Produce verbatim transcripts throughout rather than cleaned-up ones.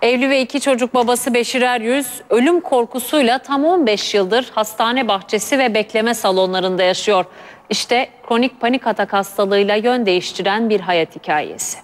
Evli ve iki çocuk babası Beşir Eryüz ölüm korkusuyla tam on beş yıldır hastane bahçesi ve bekleme salonlarında yaşıyor. İşte kronik panik atak hastalığıyla yön değiştiren bir hayat hikayesi.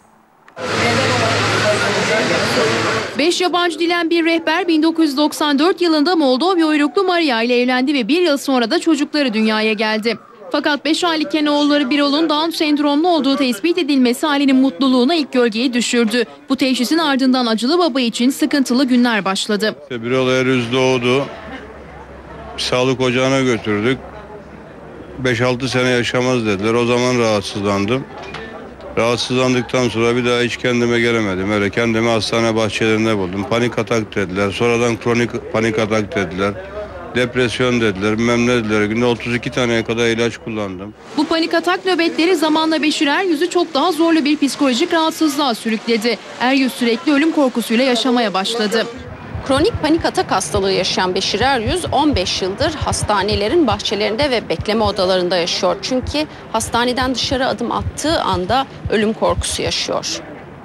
Beş yabancı dilen bir rehber bin dokuz yüz doksan dört yılında Moldova uyruklu Maria ile evlendi ve bir yıl sonra da çocukları dünyaya geldi. Fakat beş aylıkken oğulları Birol'un Down sendromlu olduğu tespit edilmesi ailenin mutluluğuna ilk gölgeyi düşürdü. Bu teşhisin ardından acılı baba için sıkıntılı günler başladı. Birol Eryüz doğdu. Sağlık ocağına götürdük. beş altı sene yaşamaz dediler. O zaman rahatsızlandım. Rahatsızlandıktan sonra bir daha hiç kendime gelemedim. Öyle kendimi hastane bahçelerinde buldum. Panik atak dediler. Sonradan kronik panik atak dediler. Depresyon dediler, bilmem ne dediler. Günde otuz iki taneye kadar ilaç kullandım. Bu panik atak nöbetleri zamanla Beşir Eryüz'ü çok daha zorlu bir psikolojik rahatsızlığa sürükledi. Eryüz sürekli ölüm korkusuyla yaşamaya başladı. Kronik panik atak hastalığı yaşayan Beşir Eryüz on beş yıldır hastanelerin bahçelerinde ve bekleme odalarında yaşıyor. Çünkü hastaneden dışarı adım attığı anda ölüm korkusu yaşıyor.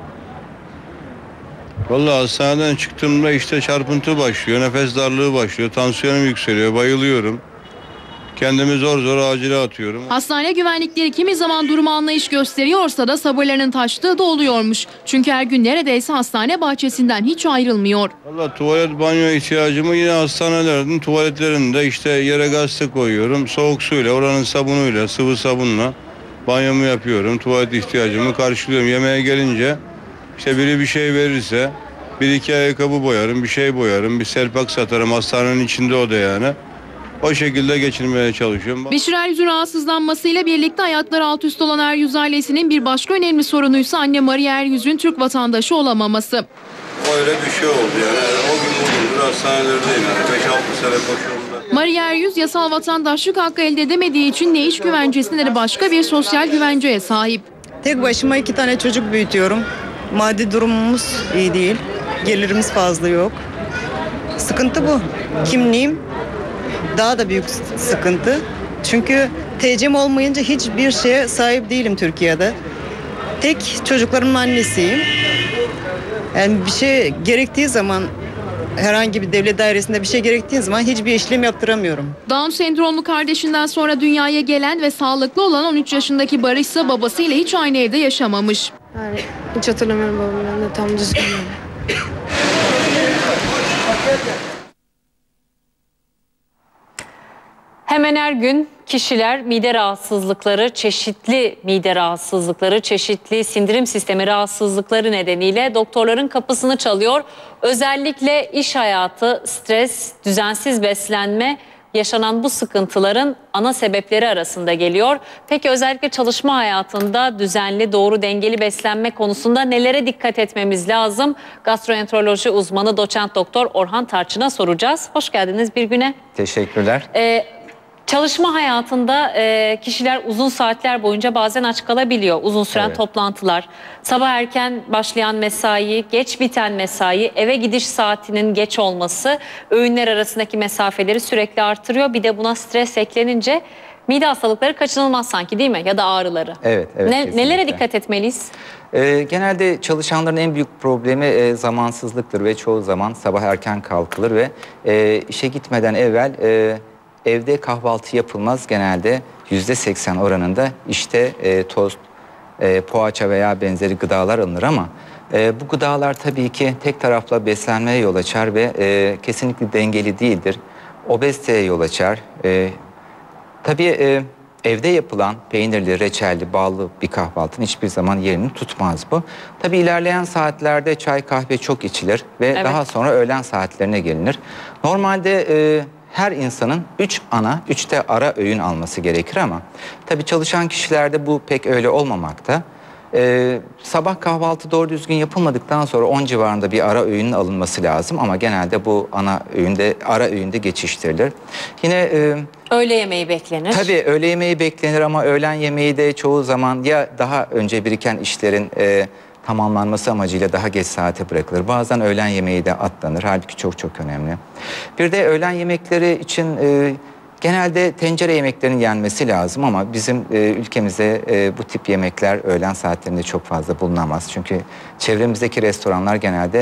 Vallahi hastaneden çıktığımda işte çarpıntı başlıyor, nefes darlığı başlıyor, tansiyonum yükseliyor, bayılıyorum. Kendimi zor zor acile atıyorum. Hastane güvenlikleri kimi zaman durumu anlayış gösteriyorsa da sabırlarının taştığı da oluyormuş. Çünkü her gün neredeyse hastane bahçesinden hiç ayrılmıyor. Vallahi tuvalet, banyo ihtiyacımı yine hastanelerin tuvaletlerinde işte yere gazete koyuyorum. Soğuk suyla, oranın sabunuyla, sıvı sabunla banyomu yapıyorum. Tuvalet ihtiyacımı karşılıyorum. Yemeğe gelince işte biri bir şey verirse bir iki ayakkabı boyarım, bir şey boyarım, bir selpak satarım. Hastanenin içinde o da yani. O şekilde geçirmeye çalışıyorum. Beşir Eryüz'ün rahatsızlanmasıyla birlikte hayatları alt üst olan Eryüz ailesinin bir başka önemli sorunuysa anne Maria Eryüz'ün Türk vatandaşı olamaması. Öyle bir şey oldu yani. O gün bugündür hastanelerdeyim yani. beş altı sene koşuyorumda. Maria Eryüz yasal vatandaşlık hakkı elde edemediği için ne iş güvencesine ne de başka bir sosyal güvenceye sahip. Tek başıma iki tane çocuk büyütüyorum. Maddi durumumuz iyi değil. Gelirimiz fazla yok. Sıkıntı bu. Kimliğim daha da büyük sıkıntı. Çünkü T C'm olmayınca hiçbir şeye sahip değilim Türkiye'de. Tek çocuklarımın annesiyim. Yani bir şey gerektiği zaman, herhangi bir devlet dairesinde bir şey gerektiği zaman hiçbir işlem yaptıramıyorum. Down sendromlu kardeşinden sonra dünyaya gelen ve sağlıklı olan on üç yaşındaki Barış ise babasıyla hiç aynı evde yaşamamış. Yani hiç hatırlamıyorum babamın da tam düzgün. Hemen her gün kişiler mide rahatsızlıkları, çeşitli mide rahatsızlıkları, çeşitli sindirim sistemi rahatsızlıkları nedeniyle doktorların kapısını çalıyor. Özellikle iş hayatı, stres, düzensiz beslenme yaşanan bu sıkıntıların ana sebepleri arasında geliyor. Peki özellikle çalışma hayatında düzenli, doğru, dengeli beslenme konusunda nelere dikkat etmemiz lazım? Gastroenteroloji uzmanı doçent doktor Orhan Tarçın'a soracağız. Hoş geldiniz bir güne. Teşekkürler. Ee, Çalışma hayatında e, kişiler uzun saatler boyunca bazen aç kalabiliyor. Uzun süren evet. toplantılar, sabah erken başlayan mesai, geç biten mesai, eve gidiş saatinin geç olması öğünler arasındaki mesafeleri sürekli artırıyor. Bir de buna stres eklenince mide hastalıkları kaçınılmaz sanki, değil mi? Ya da ağrıları. Evet, evet. Ne, nelere dikkat etmeliyiz? Ee, genelde çalışanların en büyük problemi e, zamansızlıktır ve çoğu zaman sabah erken kalkılır ve e, işe gitmeden evvel E, evde kahvaltı yapılmaz, genelde yüzde seksen oranında işte e, tost, e, poğaça veya benzeri gıdalar alınır ama e, bu gıdalar tabii ki tek taraflı beslenmeye yol açar ve e, kesinlikle dengeli değildir. Obeziteye yol açar. E, tabii e, evde yapılan peynirli, reçelli, ballı bir kahvaltının hiçbir zaman yerini tutmaz bu. Tabii ilerleyen saatlerde çay, kahve çok içilir ve evet. daha sonra öğlen saatlerine gelinir. Normalde E, her insanın üç ana, üç de ara öğün alması gerekir ama tabii çalışan kişilerde bu pek öyle olmamakta. Ee, sabah kahvaltı doğru düzgün yapılmadıktan sonra on civarında bir ara öğünün alınması lazım ama genelde bu ana öğünde, ara öğünde geçiştirilir. Yine e, öğle yemeği beklenir. Tabii öğle yemeği beklenir ama öğlen yemeği de çoğu zaman ya daha önce biriken işlerin e, tamamlanması amacıyla daha geç saate bırakılır. Bazen öğlen yemeği de atlanır. Halbuki çok çok önemli. Bir de öğlen yemekleri için e, genelde tencere yemeklerinin yenmesi lazım ama bizim e, ülkemizde e, bu tip yemekler öğlen saatlerinde çok fazla bulunamaz. Çünkü çevremizdeki restoranlar genelde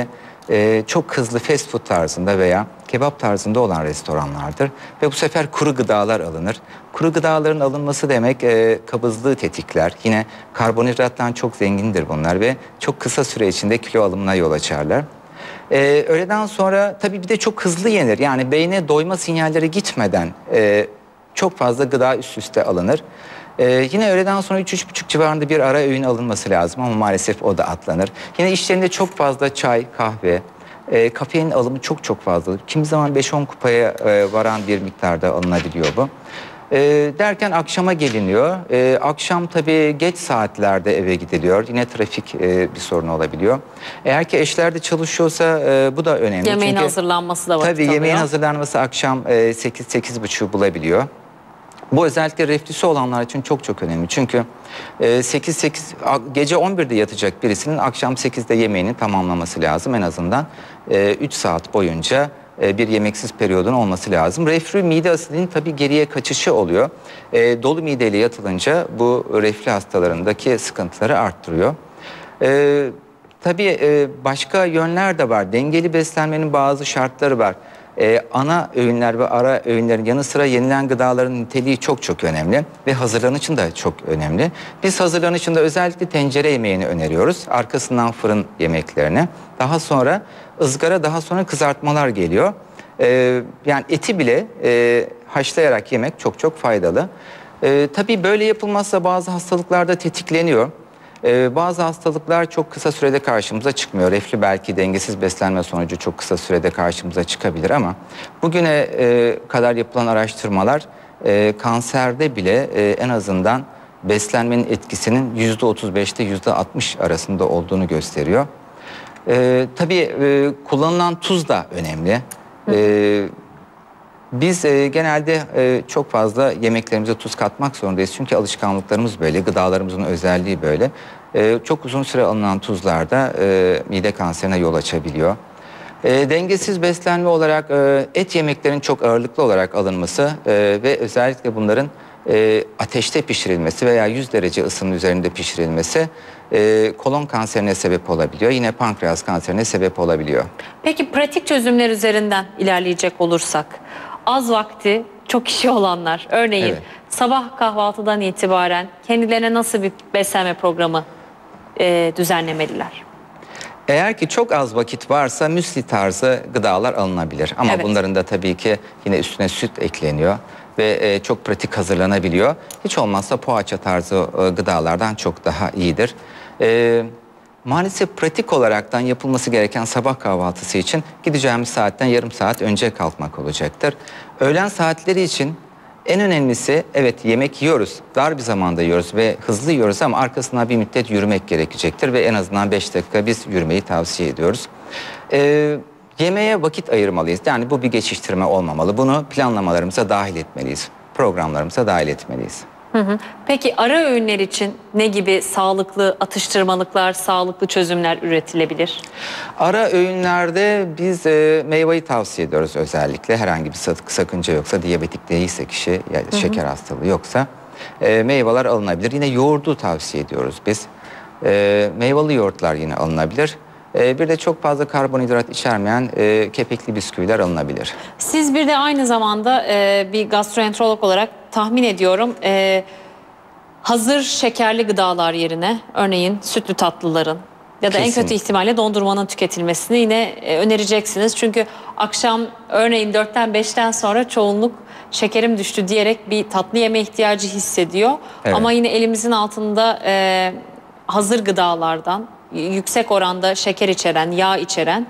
e, çok hızlı fast food tarzında veya kebap tarzında olan restoranlardır. Ve bu sefer kuru gıdalar alınır. Kuru gıdaların alınması demek e, kabızlığı tetikler. Yine karbonhidrattan çok zengindir bunlar ve çok kısa süre içinde kilo alımına yol açarlar. Ee, öğleden sonra tabii bir de çok hızlı yenir. Yani beyne doyma sinyalleri gitmeden e, çok fazla gıda üst üste alınır. Ee, yine öğleden sonra üç üç buçuk civarında bir ara öğün alınması lazım ama maalesef o da atlanır. Yine işlerinde çok fazla çay, kahve, e, kafein alımı çok çok fazladır. Kimi zaman beş on kupaya e, varan bir miktarda alınabiliyor bu. E, derken akşama geliniyor. E, akşam tabii geç saatlerde eve gidiliyor. Yine trafik e, bir sorun olabiliyor. Eğer ki eşler de çalışıyorsa e, bu da önemli. Yemeğin Çünkü, hazırlanması da vakit tabii alıyor. yemeğin hazırlanması akşam e, sekiz sekiz buçuk bulabiliyor. Bu özellikle reflüsü olanlar için çok çok önemli. Çünkü e, sekiz sekiz gece on birde yatacak birisinin akşam sekizde yemeğini tamamlaması lazım. En azından e, üç saat boyunca e, bir yemeksiz periyodun olması lazım. Reflü mide asidinin tabii geriye kaçışı oluyor. E, dolu mideyle yatılınca bu reflü hastalarındaki sıkıntıları arttırıyor. E, tabii e, başka yönler de var. Dengeli beslenmenin bazı şartları var. Ee, ana öğünler ve ara öğünlerin yanı sıra yenilen gıdaların niteliği çok çok önemli ve hazırlanışın da çok önemli. Biz hazırlanışında özellikle tencere yemeğini öneriyoruz. Arkasından fırın yemeklerini. Daha sonra ızgara, daha sonra kızartmalar geliyor. Ee, yani eti bile e, haşlayarak yemek çok çok faydalı. Ee, tabii böyle yapılmazsa bazı hastalıklarda tetikleniyor. Ee, bazı hastalıklar çok kısa sürede karşımıza çıkmıyor. Reflü belki dengesiz beslenme sonucu çok kısa sürede karşımıza çıkabilir ama bugüne e, kadar yapılan araştırmalar e, kanserde bile e, en azından beslenmenin etkisinin yüzde otuz beşte yüzde altmış arasında olduğunu gösteriyor. E, tabii e, kullanılan tuz da önemli. E, Biz e, genelde e, çok fazla yemeklerimize tuz katmak zorundayız. Çünkü alışkanlıklarımız böyle, gıdalarımızın özelliği böyle. E, çok uzun süre alınan tuzlar da e, mide kanserine yol açabiliyor. E, dengesiz beslenme olarak e, et yemeklerin çok ağırlıklı olarak alınması e, ve özellikle bunların e, ateşte pişirilmesi veya yüz derece ısının üzerinde pişirilmesi e, kolon kanserine sebep olabiliyor. Yine pankreas kanserine sebep olabiliyor. Peki pratik çözümler üzerinden ilerleyecek olursak, az vakti, çok işi olanlar, örneğin Evet. sabah kahvaltıdan itibaren kendilerine nasıl bir beslenme programı e, düzenlemeliler? Eğer ki çok az vakit varsa müsli tarzı gıdalar alınabilir. Ama Evet. bunların da tabii ki yine üstüne süt ekleniyor ve e, çok pratik hazırlanabiliyor. Hiç olmazsa poğaça tarzı e, gıdalardan çok daha iyidir. E, maalesef pratik olaraktan yapılması gereken sabah kahvaltısı için gideceğimiz saatten yarım saat önce kalkmak olacaktır. Öğlen saatleri için en önemlisi, evet yemek yiyoruz, dar bir zamanda yiyoruz ve hızlı yiyoruz ama arkasından bir müddet yürümek gerekecektir ve en azından beş dakika biz yürümeyi tavsiye ediyoruz. Ee, yemeğe vakit ayırmalıyız. Yani bu bir geçiştirme olmamalı. Bunu planlamalarımıza dahil etmeliyiz. Programlarımıza dahil etmeliyiz. Hı hı. Peki ara öğünler için ne gibi sağlıklı atıştırmalıklar, sağlıklı çözümler üretilebilir? Ara öğünlerde biz e, meyveyi tavsiye ediyoruz özellikle. Herhangi bir sakınca yoksa, diyabetik değilse kişi, ya hı hı. şeker hastalığı yoksa e, meyveler alınabilir. Yine yoğurdu tavsiye ediyoruz biz. E, meyveli yoğurtlar yine alınabilir. E, bir de çok fazla karbonhidrat içermeyen e, kepekli bisküviler alınabilir. Siz bir de aynı zamanda e, bir gastroenterolog olarak tahmin ediyorum e, hazır şekerli gıdalar yerine örneğin sütlü tatlıların ya da Kesin. en kötü ihtimalle dondurmanın tüketilmesini yine e, önereceksiniz. Çünkü akşam örneğin dörtten beşten sonra çoğunluk şekerim düştü diyerek bir tatlı yeme ihtiyacı hissediyor. Evet. Ama yine elimizin altında e, hazır gıdalardan yüksek oranda şeker içeren, yağ içeren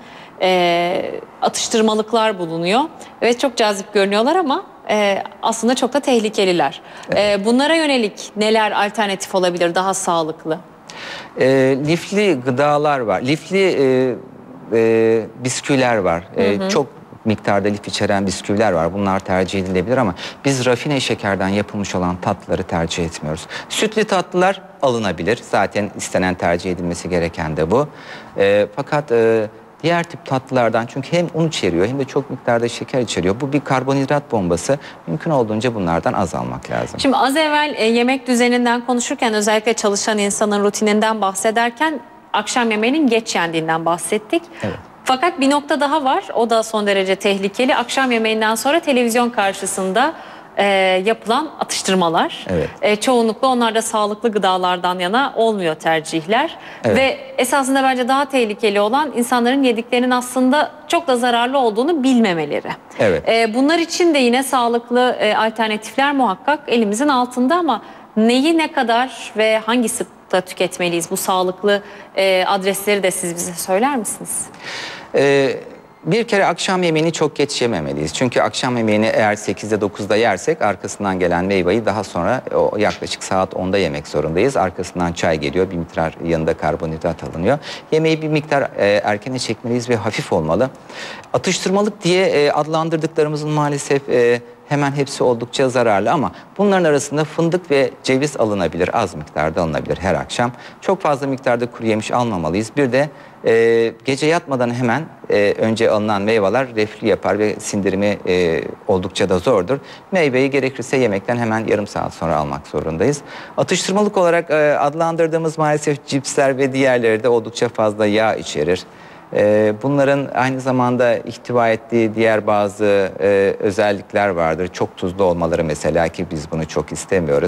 e, atıştırmalıklar bulunuyor. Ve çok cazip görünüyorlar ama e, aslında çok da tehlikeliler. Evet. E, bunlara yönelik neler alternatif olabilir, daha sağlıklı? E, lifli gıdalar var. Lifli e, e, bisküviler var. E, hı hı. Çok miktarda lif içeren bisküviler var. Bunlar tercih edilebilir ama biz rafine şekerden yapılmış olan tatlıları tercih etmiyoruz. Sütlü tatlılar alınabilir. Zaten istenen, tercih edilmesi gereken de bu. E, fakat e, diğer tip tatlılardan, çünkü hem un içeriyor hem de çok miktarda şeker içeriyor. Bu bir karbonhidrat bombası. Mümkün olduğunca bunlardan az almak lazım. Şimdi az evvel e, yemek düzeninden konuşurken, özellikle çalışan insanın rutininden bahsederken akşam yemeğinin geç yendiğinden bahsettik. Evet. Fakat bir nokta daha var. O da son derece tehlikeli. Akşam yemeğinden sonra televizyon karşısında e, yapılan atıştırmalar. Evet. E, çoğunlukla onlar da sağlıklı gıdalardan yana olmuyor tercihler. Evet. Ve esasında bence daha tehlikeli olan insanların yediklerinin aslında çok da zararlı olduğunu bilmemeleri. Evet. E, bunlar için de yine sağlıklı e, alternatifler muhakkak elimizin altında ama neyi ne kadar ve hangi sıklıkta tüketmeliyiz? Bu sağlıklı e, adresleri de siz bize söyler misiniz? Ee, bir kere akşam yemeğini çok geç yememeliyiz. Çünkü akşam yemeğini eğer sekizde dokuzda yersek arkasından gelen meyveyi daha sonra o yaklaşık saat onda yemek zorundayız. Arkasından çay geliyor, bir miktar yanında karbonhidrat alınıyor. Yemeği bir miktar e, erkene çekmeliyiz ve hafif olmalı. Atıştırmalık diye e, adlandırdıklarımızın maalesef e, hemen hepsi oldukça zararlı ama bunların arasında fındık ve ceviz alınabilir. Az miktarda alınabilir her akşam. Çok fazla miktarda kuru yemiş almamalıyız. Bir de e, gece yatmadan hemen e, önce alınan meyveler reflü yapar ve sindirimi e, oldukça da zordur. Meyveyi gerekirse yemekten hemen yarım saat sonra almak zorundayız. Atıştırmalık olarak e, adlandırdığımız maalesef cipsler ve diğerleri de oldukça fazla yağ içerir. Bunların aynı zamanda ihtiva ettiği diğer bazı e, özellikler vardır. Çok tuzlu olmaları mesela ki biz bunu çok istemiyoruz.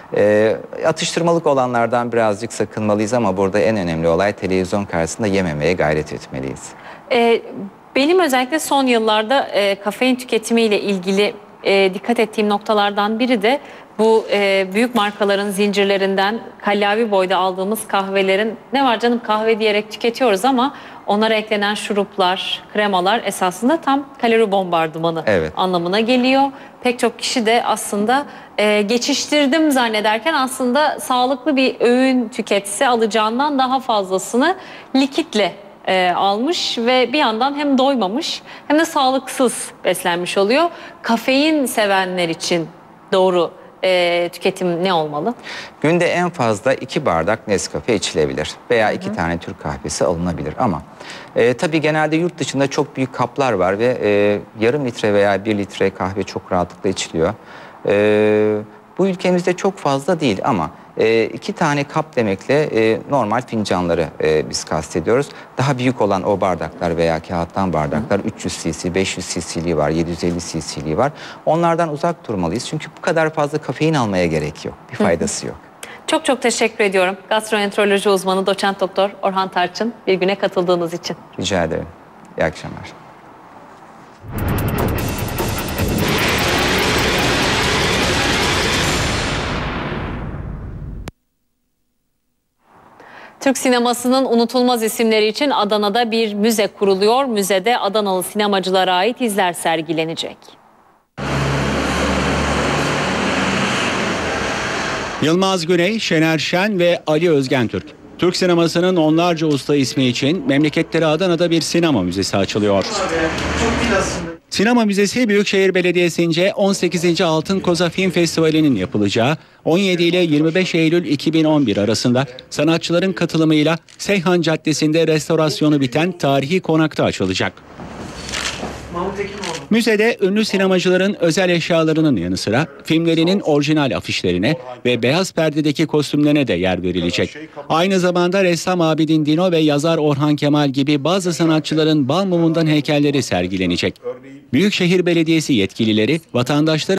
E, atıştırmalık olanlardan birazcık sakınmalıyız ama burada en önemli olay televizyon karşısında yememeye gayret etmeliyiz. E, benim özellikle son yıllarda e, kafein tüketimiyle ilgili e, dikkat ettiğim noktalardan biri de bu e, büyük markaların zincirlerinden kallavi boyda aldığımız kahvelerin ne var canım kahve diyerek tüketiyoruz ama onlara eklenen şuruplar, kremalar esasında tam kalori bombardımanı evet. anlamına geliyor. Pek çok kişi de aslında e, geçiştirdim zannederken aslında sağlıklı bir öğün tüketse alacağından daha fazlasını likitle e, almış ve bir yandan hem doymamış hem de sağlıksız beslenmiş oluyor. Kafein sevenler için doğru E, tüketim ne olmalı? Günde en fazla iki bardak Nescafe içilebilir veya iki Hı -hı. tane Türk kahvesi alınabilir ama e, tabii genelde yurt dışında çok büyük kaplar var ve e, yarım litre veya bir litre kahve çok rahatlıkla içiliyor. E, bu ülkemizde çok fazla değil ama e, iki tane kap demekle e, normal fincanları e, biz kastediyoruz. Daha büyük olan o bardaklar veya kağıttan bardaklar üç yüz cc, beş yüz cc'liği var, yedi yüz elli cc'liği var. Onlardan uzak durmalıyız çünkü bu kadar fazla kafein almaya gerek yok. Bir faydası yok. Çok çok teşekkür ediyorum. Gastroenteroloji uzmanı doçent doktor Orhan Tarçın bir güne katıldığınız için. Rica ederim. İyi akşamlar. Türk sinemasının unutulmaz isimleri için Adana'da bir müze kuruluyor. Müzede Adanalı sinemacılara ait izler sergilenecek. Yılmaz Güney, Şener Şen ve Ali Özgentürk. Türk sinemasının onlarca usta ismi için memleketleri Adana'da bir sinema müzesi açılıyor. Sinema Müzesi Büyükşehir Belediyesi'nce on sekizinci Altın Koza Film Festivali'nin yapılacağı on yedi ile yirmi beş Eylül iki bin on bir arasında sanatçıların katılımıyla Seyhan Caddesi'nde restorasyonu biten tarihi konakta açılacak. Müzede ünlü sinemacıların özel eşyalarının yanı sıra filmlerinin orijinal afişlerine ve beyaz perdedeki kostümlerine de yer verilecek. Aynı zamanda ressam Abidin Dino ve yazar Orhan Kemal gibi bazı sanatçıların bal mumundan heykelleri sergilenecek. Büyükşehir Belediyesi yetkilileri vatandaşları